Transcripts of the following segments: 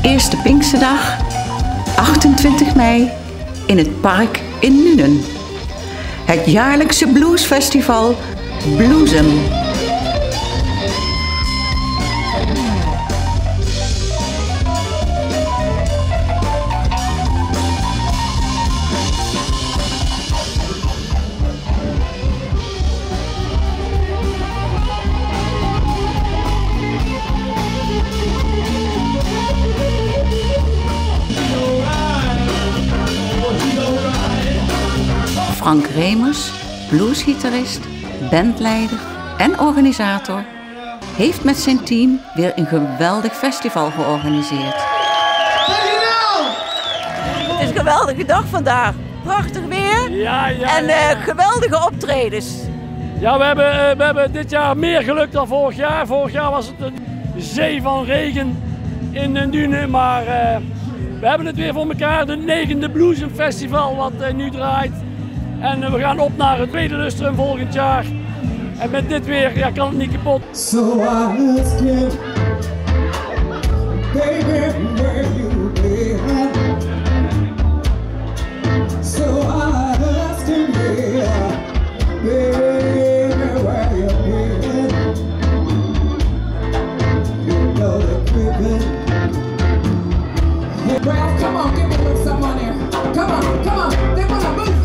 Eerste Pinksterdag, 28 mei, in het park in Nuenen. Het jaarlijkse bluesfestival Bloesem. Frank Remers, bluesgitarist, bandleider en organisator, heeft met zijn team weer een geweldig festival georganiseerd. Het is een geweldige dag vandaag. Prachtig weer en geweldige optredens. Ja, we hebben dit jaar meer geluk dan vorig jaar. Vorig jaar was het een zee van regen in Nuenen, maar we hebben het weer voor elkaar. De 9e Bloesem Festival wat nu draait. En we gaan op naar het tweede lustrum volgend jaar. En met dit weer kan het niet kapot. So I ask you, baby, where you been? So I ask you, baby, where you been? You know the cricket. Hey, Ralph, come on, give me some money. Come on, come on. They wanna move.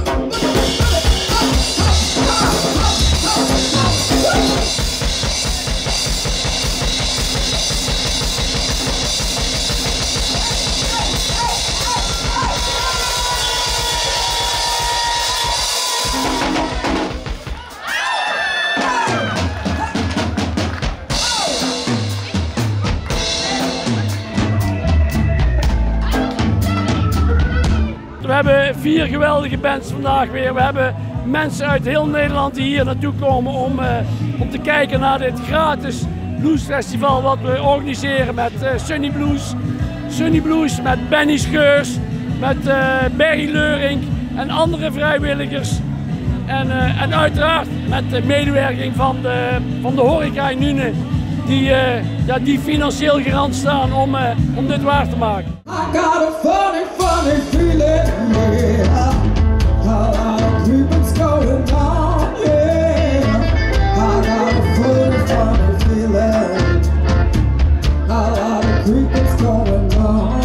We hebben 4 geweldige bands vandaag weer. We hebben mensen uit heel Nederland die hier naartoe komen om te kijken naar dit gratis bluesfestival wat we organiseren met Sunny Blues, met Benny Scheurs, met Berry Leurink en andere vrijwilligers. En uiteraard met de medewerking van de horeca in Nuenen die financieel garant staan om dit waar te maken. I got a funny feeling, yeah. A lot of creeping's going on, yeah. I got a funny feeling. A lot of creeping's going on.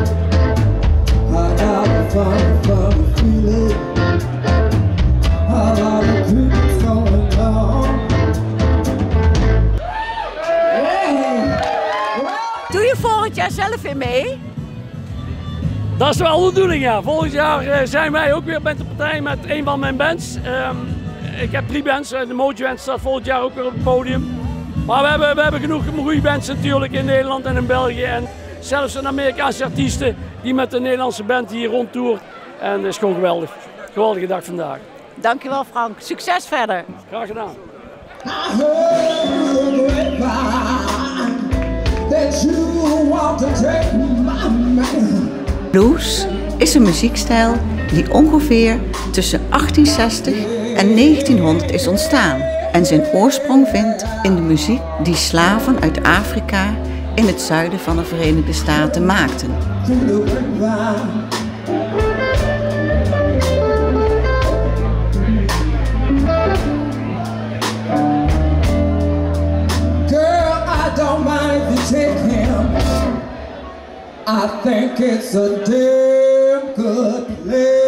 I got a funny feeling. A lot of creeping's going on. Doe je volgend jaar zelf weer mee? Dat is wel de bedoeling, ja. Volgend jaar zijn wij ook weer met de partij met een van mijn bands. Ik heb 3 bands. De Mojo Band staat volgend jaar ook weer op het podium. Maar we hebben genoeg goede bands natuurlijk in Nederland en in België. En zelfs een Amerikaanse artiesten die met de Nederlandse band hier rondtoert. En dat is gewoon geweldig. Geweldige dag vandaag. Dankjewel Frank. Succes verder. Graag gedaan. Blues is een muziekstijl die ongeveer tussen 1860 en 1900 is ontstaan en zijn oorsprong vindt in de muziek die slaven uit Afrika in het zuiden van de Verenigde Staten maakten. I think it's a damn good place.